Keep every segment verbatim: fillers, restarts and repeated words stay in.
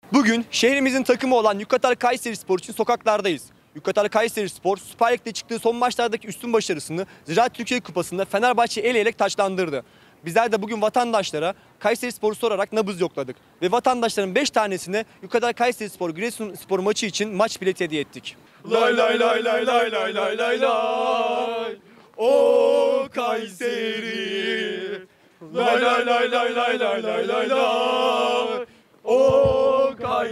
Bugün şehrimizin takımı olan Yukatar Kayserispor için sokaklardayız. Yukatar Kayserispor, Süper Lig'de çıktığı son maçlardaki üstün başarısını Ziraat Türkiye Kupası'nda Fenerbahçe'yi eleyerek taçlandırdı. Bizler de bugün vatandaşlara Kayserispor'u sorarak nabız yokladık. Ve vatandaşların beş tanesine Yukatar Kayserispor Giresunspor maçı için maç bileti hediye ettik. Lay lay lay lay lay lay lay lay lay. O Kayseri. Lay lay lay lay lay lay lay lay lay. O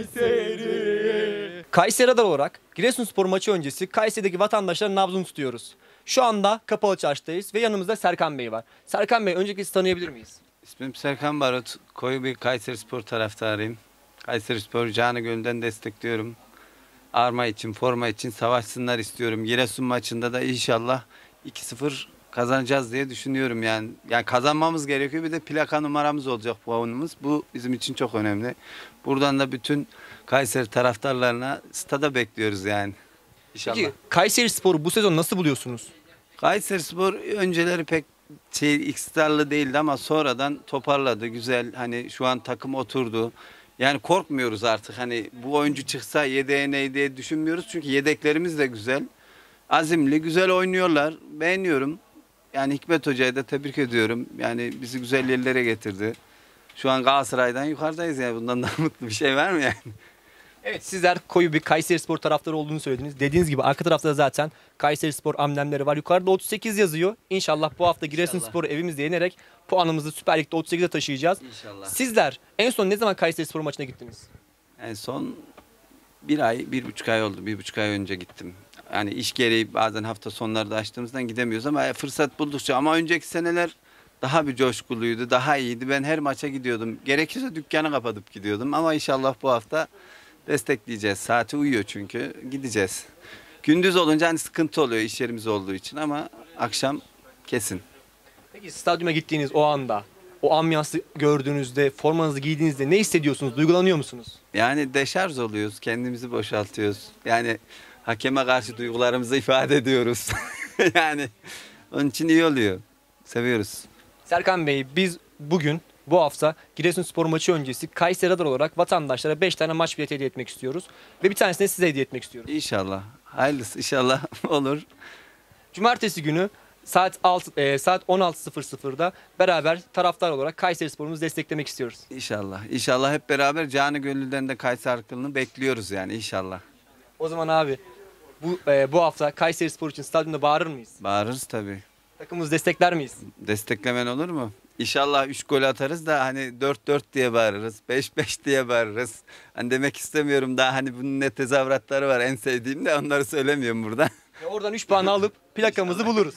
Kayseri. Kayseri Radar olarak Giresunspor maçı öncesi Kayseri'deki vatandaşların nabzını tutuyoruz. Şu anda Kapalı Çarşı'dayız ve yanımızda Serkan Bey var. Serkan Bey, öncelikle sizi tanıyabilir miyiz? İsmim Serkan Barut. Koyu bir Kayserispor taraftarıyım. Kayserispor'u canı gönülden destekliyorum. Arma için, forma için savaşsınlar istiyorum. Giresun maçında da inşallah iki sıfır kazanacağız diye düşünüyorum yani. Yani kazanmamız gerekiyor. Bir de plaka numaramız olacak, puanımız. Bu bizim için çok önemli. Buradan da bütün Kayseri taraftarlarına stada bekliyoruz yani. İnşallah. Peki Kayserispor'u bu sezon nasıl buluyorsunuz? Kayserispor önceleri pek şey istikrarlı değildi ama sonradan toparladı. Güzel, hani şu an takım oturdu. Yani korkmuyoruz artık, hani bu oyuncu çıksa yedeğe ne diye düşünmüyoruz. Çünkü yedeklerimiz de güzel. Azimli, güzel oynuyorlar. Beğeniyorum. Yani Hikmet Hoca'yı da tebrik ediyorum. Yani bizi güzel yerlere getirdi. Şu an Galatasaray'dan yukarıdayız yani. Bundan daha mutlu bir şey var mı yani? Evet, sizler koyu bir Kayserispor taraftarı olduğunu söylediniz. Dediğiniz gibi arka tarafta da zaten Kayserispor amblemleri var. Yukarıda otuz sekiz yazıyor. İnşallah bu hafta Giresunspor'u evimizde yenerek puanımızı Süper Lig'de otuz sekize taşıyacağız. İnşallah. Sizler en son ne zaman Kayserispor maçına gittiniz? En son bir ay, bir buçuk ay oldu. Bir buçuk ay önce gittim. Yani iş gereği bazen hafta sonları da açtığımızdan gidemiyoruz ama fırsat buldukça. Ama önceki seneler daha bir coşkuluydu, daha iyiydi. Ben her maça gidiyordum. Gerekirse dükkanı kapatıp gidiyordum. Ama inşallah bu hafta destekleyeceğiz. Saati uyuyor çünkü. Gideceğiz. Gündüz olunca hani sıkıntı oluyor iş yerimiz olduğu için ama akşam kesin. Peki stadyuma gittiğiniz o anda, o ambiyansı gördüğünüzde, formanızı giydiğinizde ne hissediyorsunuz? Duygulanıyor musunuz? Yani deşarj oluyoruz. Kendimizi boşaltıyoruz. Yani hakeme karşı duygularımızı ifade ediyoruz. Yani onun için iyi oluyor. Seviyoruz. Serkan Bey, biz bugün bu hafta Giresunspor maçı öncesi Kayseri Radar olarak vatandaşlara beş tane maç bileti hediye etmek istiyoruz. Ve bir tanesini size hediye etmek istiyoruz. İnşallah. Hayırlısı inşallah olur. Cumartesi günü saat altı, e, saat on altı sıfır sıfırda beraber taraftar olarak Kayserispor'umuzu desteklemek istiyoruz. İnşallah. İnşallah hep beraber canı gönülden de Kayseri halkını bekliyoruz yani inşallah. O zaman abi bu e, bu hafta Kayserispor için stadyumda bağırır mıyız? Bağırırız tabii. Takımımızı destekler miyiz? Desteklemen olur mu? İnşallah üç gol atarız da hani dört dört diye bağırırız. beş beş diye bağırırız. Hani demek istemiyorum daha, hani bunun ne tezahüratları var en sevdiğim de, onları söylemiyorum burada. Ve oradan üç puan alıp plakamızı buluruz.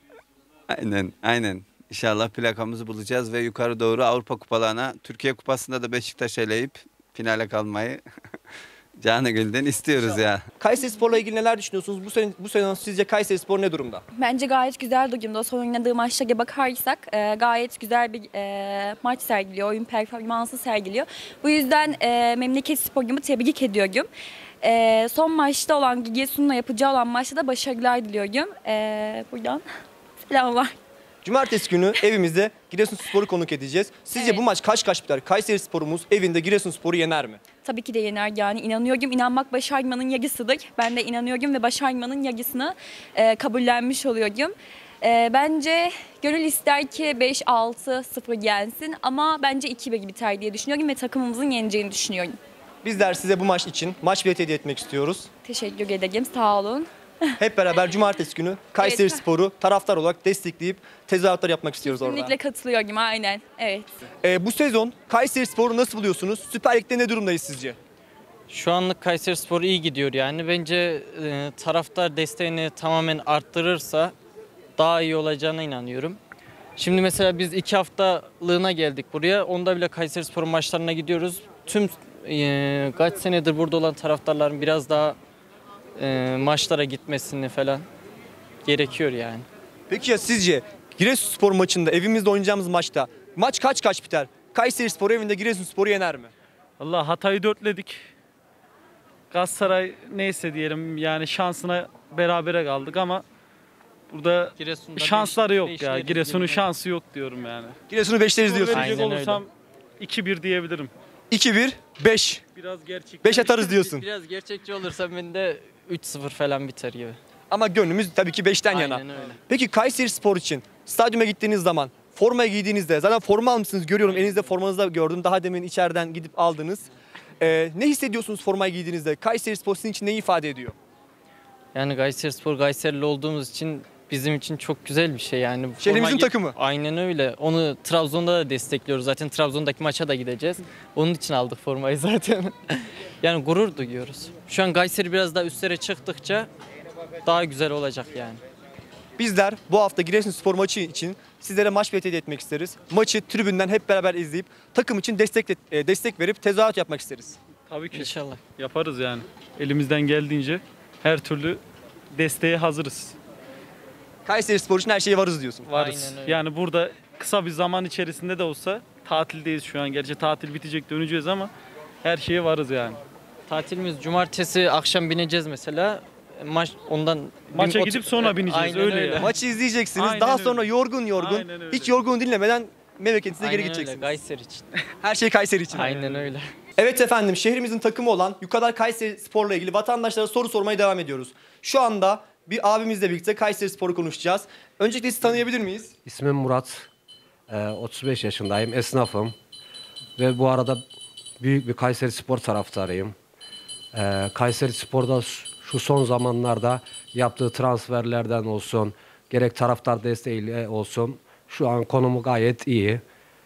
Aynen, aynen. İnşallah plakamızı bulacağız ve yukarı doğru Avrupa kupalarına, Türkiye Kupası'nda da Beşiktaş eleyip finale kalmayı canı gönülden istiyoruz İnşallah. Ya. Kayserispor'la ilgili neler düşünüyorsunuz? Bu sene, bu sene sizce Kayserispor ne durumda? Bence gayet güzel durumda. Son oynadığı maçlara bakarsak e, gayet güzel bir e, maç sergiliyor. Oyun performansı sergiliyor. Bu yüzden e, memleket sporumu tebrik ediyorum. E, son maçta olan Giresun'la yapacağı olan maçta da başarılar diliyorum. E, buradan selamlar. Cumartesi günü evimizde Giresunspor'u konuk edeceğiz. Sizce evet, bu maç kaç kaç biter? Kayserispor'umuz evinde Giresunspor'u yener mi? Tabii ki de yener yani. İnanıyorum. İnanmak başarmanın yarısıdır. Ben de inanıyorum ve başarmanın yarısını e, kabullenmiş oluyorum. E, bence gönül ister ki beş altı sıfır yensin ama bence iki bir biter diye düşünüyorum ve takımımızın yeneceğini düşünüyorum. Bizler size bu maç için maç bileti hediye etmek istiyoruz. Teşekkür ederim. Sağ olun. Hep beraber Cumartesi günü Kayserispor'u taraftar olarak destekleyip tezahüratlar yapmak istiyoruz orada. Kesinlikle katılıyorum. Aynen. Evet. Ee, bu sezon Kayserispor'u nasıl buluyorsunuz? Süper Lig'de ne durumdayız sizce? Şu anlık Kayserispor iyi gidiyor yani. Bence e, taraftar desteğini tamamen arttırırsa daha iyi olacağına inanıyorum. Şimdi mesela biz iki haftalığına geldik buraya. Onda bile Kayserispor'un maçlarına gidiyoruz. Tüm e, kaç senedir burada olan taraftarların biraz daha e, maçlara gitmesini falan gerekiyor yani. Peki ya sizce Giresunspor maçında, evimizde oynayacağımız maçta maç kaç kaç biter? Kayserispor evinde Giresunspor'u yener mi? Allah, Hatay'ı dörtledik. Galatasaray neyse diyelim yani, şansına berabere kaldık ama burada Giresun'da şansları yok ya. beş Giresun'un şansı yok diyorum yani. Giresun'u beşleriz diyorsun. Verecek Aynen öyle. olursam iki bir diyebilirim. iki bir, beş. Biraz gerçek. beş atarız diyorsun. Biraz gerçekçi olursam ben de üç sıfır falan biter gibi. Ama gönlümüz tabii ki beşten yana. Aynen öyle. Peki Kayseri Spor için stadyuma gittiğiniz zaman formayı giydiğinizde, zaten forma almışsınız görüyorum, elinizde formanızı da gördüm. Daha demin içeriden gidip aldınız. Ee, ne hissediyorsunuz formayı giydiğinizde? Kayseri Spor sizin için ne ifade ediyor? Yani Kayserispor Kayserili olduğumuz için bizim için çok güzel bir şey yani. Şehrimizin Forma gi- takımı. Aynen öyle. Onu Trabzon'da da destekliyoruz. Zaten Trabzon'daki maça da gideceğiz. Onun için aldık formayı zaten. Yani gurur duyuyoruz. Şu an Kayseri biraz daha üstlere çıktıkça daha güzel olacak yani. Bizler bu hafta Giresunspor maçı için sizlere maç bileti hediye etmek isteriz. Maçı tribünden hep beraber izleyip takım için destek e, destek verip tezahürat yapmak isteriz. Tabii ki. İnşallah. Yaparız yani. Elimizden geldiğince her türlü desteğe hazırız. Kayseri Spor için her şeye varız diyorsun. Varız. Aynen öyle. Yani burada kısa bir zaman içerisinde de olsa tatildeyiz şu an. Gerçi tatil bitecek, döneceğiz ama her şeye varız yani. Tatilimiz cumartesi akşam bineceğiz mesela. Maç ondan Maça bin- gidip sonra bineceğiz, Aynen öyle yani. Maçı izleyeceksiniz. Aynen Daha öyle. sonra yorgun yorgun, Aynen öyle. hiç yorgun dinlemeden memleketinize geri Aynen öyle, gideceksiniz. Kayseri için. Her şey Kayseri için. Aynen öyle. Evet efendim, şehrimizin takımı olan Yukadar Kayseri Spor'la ilgili vatandaşlara soru sormaya devam ediyoruz. Şu anda bir abimizle birlikte Kayseri Spor'u konuşacağız. Öncelikle sizi tanıyabilir miyiz? İsmim Murat. Ee, otuz beş yaşındayım. Esnafım. Ve bu arada büyük bir Kayseri Spor taraftarıyım. Ee, Kayseri Spor'da şu son zamanlarda yaptığı transferlerden olsun, gerek taraftar desteğiyle olsun, şu an konumu gayet iyi.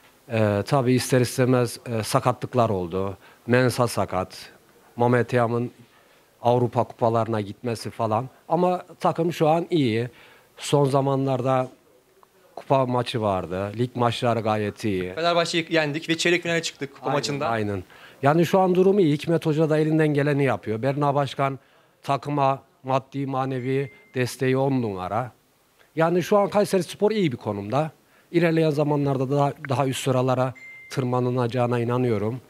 Ee, tabii ister istemez e, sakatlıklar oldu. Mensah sakat. Mehmet Yam'ın Avrupa kupalarına gitmesi falan. Ama takım şu an iyi. Son zamanlarda kupa maçı vardı. Lig maçları gayet iyi. Fenerbahçe'yi yendik ve çeyrek finale çıktık kupa Aynen, maçında. Aynen. Yani şu an durumu iyi. Hikmet Hoca da elinden geleni yapıyor. Berna Başkan takıma maddi manevi desteği on numara. Yani şu an Kayseri Spor iyi bir konumda. İlerleyen zamanlarda daha, daha üst sıralara tırmanılacağına inanıyorum.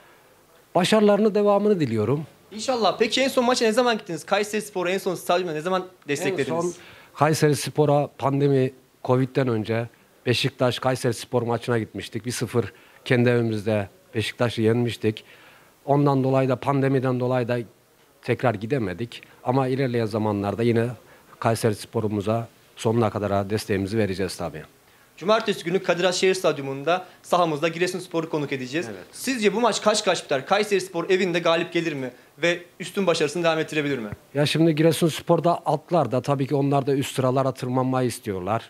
Başarılarını devamını diliyorum. İnşallah. Peki en son maça ne zaman gittiniz? Kayseri Spor'u en son stadyumda ne zaman En desteklediniz? son Kayseri Spor'a pandemi Covid'den önce Beşiktaş Kayseri Spor maçına gitmiştik. bir sıfır kendi evimizde Beşiktaş'ı yenmiştik. Ondan dolayı da pandemiden dolayı da tekrar gidemedik. Ama ilerleyen zamanlarda yine Kayseri Spor'umuza sonuna kadar desteğimizi vereceğiz tabii. Cumartesi günü Kadir Has Şehir Stadyumunda sahamızda Giresunspor'u konuk edeceğiz. Evet. Sizce bu maç kaç kaç biter? Kayseri Spor evinde galip gelir mi? Ve üstün başarısını devam ettirebilir mi? Ya şimdi Giresunspor'da atlar da tabii ki onlar da üst sıralara tırmanmayı istiyorlar.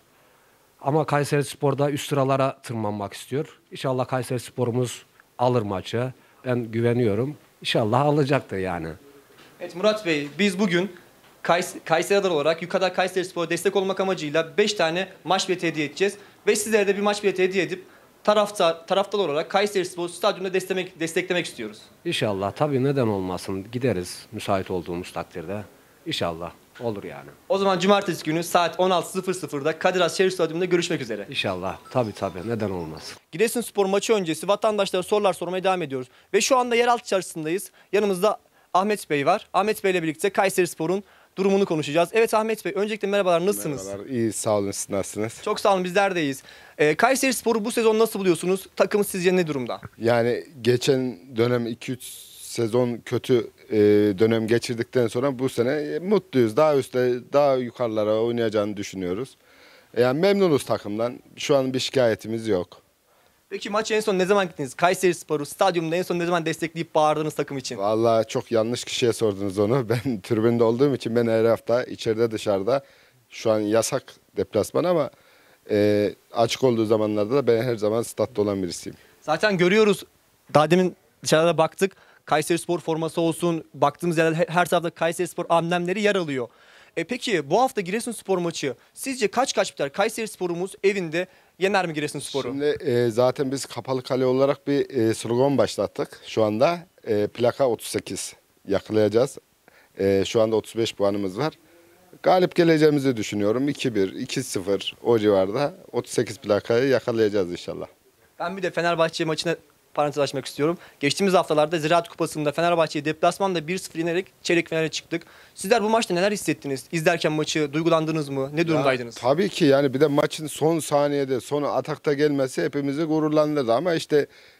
Ama Kayseri Spor'da üst sıralara tırmanmak istiyor. İnşallah Kayseri Spor'umuz alır maçı. Ben güveniyorum. İnşallah alacaktır yani. Evet Murat Bey, biz bugün Kays Kayseri Adar olarak Yukadar Kayseri Spor'a destek olmak amacıyla beş tane maç bileti hediye edeceğiz. Ve sizlere de bir maç bileti hediye edip taraftar, taraftar olarak Kayseri Spor stadyumda desteklemek, desteklemek istiyoruz. İnşallah tabii neden olmasın gideriz müsait olduğumuz takdirde. İnşallah olur yani. O zaman cumartesi günü saat on altı sıfır sıfırda Kadir Has Şehir Stadyumunda görüşmek üzere. İnşallah tabii tabii neden olmasın. Giresunspor maçı öncesi vatandaşlara sorular sormaya devam ediyoruz. Ve şu anda yeraltı çarşısındayız. Yanımızda Ahmet Bey var. Ahmet Bey ile birlikte Kayseri Spor'un durumunu konuşacağız. Evet Ahmet Bey, öncelikle merhabalar, nasılsınız? Merhabalar, iyi sağ olun, siz nasılsınız? Çok sağ olun, bizler de iyiyiz. Ee, Kayseri Spor'u bu sezon nasıl buluyorsunuz? Takımı sizce ne durumda? Yani geçen dönem iki üç sezon kötü e, dönem geçirdikten sonra bu sene e, mutluyuz. Daha üstte, daha yukarılara oynayacağını düşünüyoruz. Yani memnunuz takımdan. Şu an bir şikayetimiz yok. Peki maçı en son ne zaman gittiniz? Kayseri Spor'u stadyumda en son ne zaman destekleyip bağırdınız takım için? Vallahi çok yanlış kişiye sordunuz onu. Ben tribünde olduğum için ben her hafta içeride dışarıda, şu an yasak deplasman ama e, açık olduğu zamanlarda da ben her zaman statta olan birisiyim. Zaten görüyoruz. Daha demin dışarıda baktık. Kayseri Spor forması olsun. Baktığımız yerde her tarafta Kayseri Spor amblemleri yer alıyor. E peki bu hafta Giresunspor maçı sizce kaç kaç biter? Kayseri Spor'umuz evinde yener mi Giresunspor'u? Şimdi e, zaten biz kapalı kale olarak bir e, slogan başlattık. Şu anda e, plaka otuz sekiz yakalayacağız. E, şu anda otuz beş puanımız var. Galip geleceğimizi düşünüyorum. iki bir, iki sıfır o civarda otuz sekiz plakayı yakalayacağız inşallah. Ben bir de Fenerbahçe maçına parantez açmak istiyorum. Geçtiğimiz haftalarda Ziraat Kupası'nda Fenerbahçe'yi deplasmanda bir sıfır yenerek çeyrek finale çıktık. Sizler bu maçta neler hissettiniz? İzlerken maçı duygulandınız mı? Ne durumdaydınız? Ya, tabii ki yani bir de maçın son saniyede, son atakta gelmesi hepimizi gururlandırdı ama işte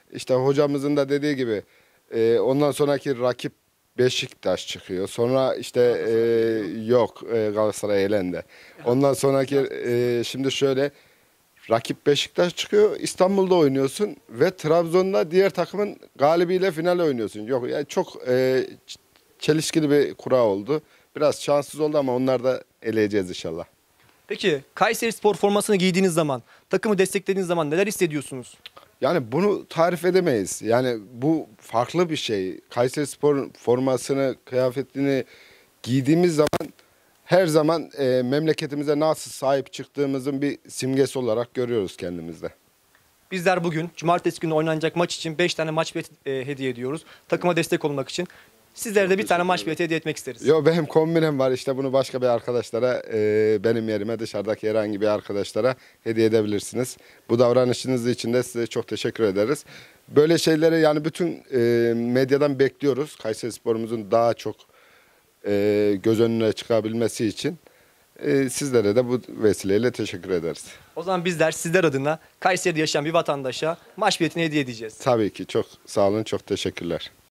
İşte hocamızın da dediği gibi e, ondan sonraki rakip Beşiktaş çıkıyor. Sonra işte e, yok e, Galatasaray elendi. Ondan sonraki e, şimdi şöyle rakip Beşiktaş çıkıyor. İstanbul'da oynuyorsun ve Trabzon'da diğer takımın galibiyle final oynuyorsun. Yok yani çok e, çelişkili bir kura oldu. Biraz şanssız oldu ama onları da eleyeceğiz inşallah. Peki Kayserispor formasını giydiğiniz zaman, takımı desteklediğiniz zaman neler hissediyorsunuz? Yani bunu tarif edemeyiz. Yani bu farklı bir şey. Kayserispor formasını, kıyafetini giydiğimiz zaman her zaman e, memleketimize nasıl sahip çıktığımızın bir simgesi olarak görüyoruz kendimizde. Bizler bugün cumartesi günü oynanacak maç için beş tane maç bileti e, hediye ediyoruz. Takıma destek olmak için. Sizlere de bir tane maç bileti hediye etmek isteriz. Yo benim kombinem var işte bunu başka bir arkadaşlara e, benim yerime dışarıdaki herhangi bir arkadaşlara hediye edebilirsiniz. Bu davranışınız için de size çok teşekkür ederiz. Böyle şeyleri yani bütün e, medyadan bekliyoruz. Kayserispor'umuzun daha çok e, göz önüne çıkabilmesi için e, sizlere de bu vesileyle teşekkür ederiz. O zaman bizler sizler adına Kayseri'de yaşayan bir vatandaşa maç biletini hediye edeceğiz. Tabii ki çok sağ olun, çok teşekkürler.